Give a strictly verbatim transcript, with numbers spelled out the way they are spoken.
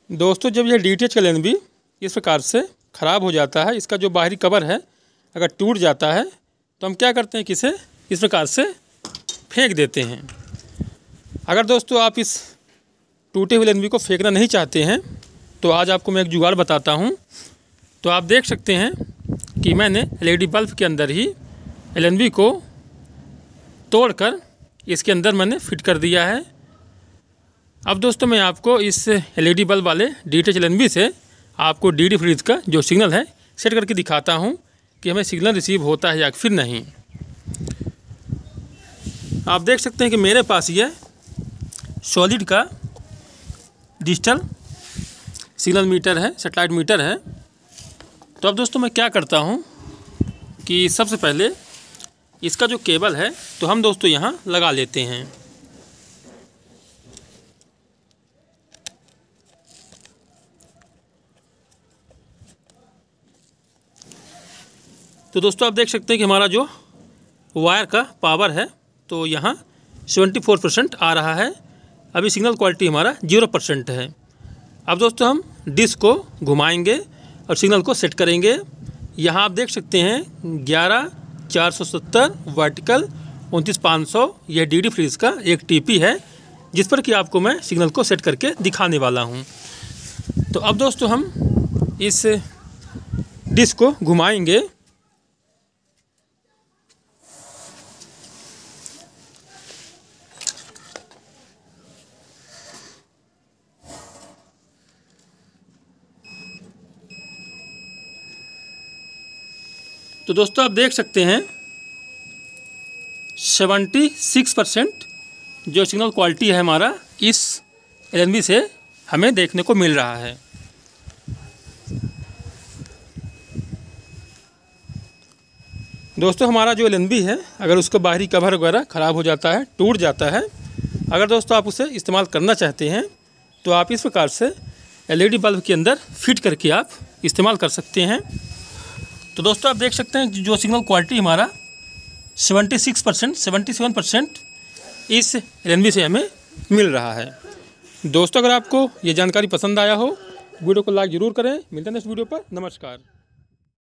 दोस्तों जब यह डी टी एच का एल एन बी इस प्रकार से ख़राब हो जाता है, इसका जो बाहरी कवर है अगर टूट जाता है तो हम क्या करते हैं कि इसे इस प्रकार से फेंक देते हैं। अगर दोस्तों आप इस टूटे हुए एल एन बी को फेंकना नहीं चाहते हैं तो आज आपको मैं एक जुगाड़ बताता हूँ। तो आप देख सकते हैं कि मैंने एल ई डी बल्ब के अंदर ही एल एन बी को तोड़कर इसके अंदर मैंने फिट कर दिया है। अब दोस्तों मैं आपको इस एल ई डी बल्ब वाले D T H L N B से आपको डी डी फ्रीज का जो सिग्नल है सेट करके दिखाता हूं कि हमें सिग्नल रिसीव होता है या फिर नहीं। आप देख सकते हैं कि मेरे पास ये सॉलिड का डिजिटल सिग्नल मीटर है, सेटेलाइट मीटर है। तो अब दोस्तों मैं क्या करता हूं कि सबसे पहले इसका जो केबल है तो हम दोस्तों यहां लगा लेते हैं। तो दोस्तों आप देख सकते हैं कि हमारा जो वायर का पावर है तो यहाँ चौहत्तर परसेंट आ रहा है। अभी सिग्नल क्वालिटी हमारा जीरो परसेंट है। अब दोस्तों हम डिस्क को घुमाएंगे और सिग्नल को सेट करेंगे। यहाँ आप देख सकते हैं ग्यारह चार सौ सत्तर वर्टिकल उनतीस पाँच सौ यह डी डी फ्रीज का एक टी पी है जिस पर कि आपको मैं सिग्नल को सेट करके दिखाने वाला हूँ। तो अब दोस्तों हम इस डिस्क को घुमाएंगे। तो दोस्तों आप देख सकते हैं छिहत्तर परसेंट जो सिग्नल क्वालिटी है हमारा इस एल एन बी से हमें देखने को मिल रहा है। दोस्तों हमारा जो एल एन बी है अगर उसका बाहरी कवर वगैरह ख़राब हो जाता है, टूट जाता है, अगर दोस्तों आप उसे इस्तेमाल करना चाहते हैं तो आप इस प्रकार से एल ई डी बल्ब के अंदर फिट करके आप इस्तेमाल कर सकते हैं। तो दोस्तों आप देख सकते हैं जो सिग्नल क्वालिटी हमारा छिहत्तर परसेंट सतहत्तर परसेंट इस एल एन बी से हमें मिल रहा है। दोस्तों अगर आपको ये जानकारी पसंद आया हो वीडियो को लाइक ज़रूर करें। मिलते हैं नेक्स्ट वीडियो पर। नमस्कार।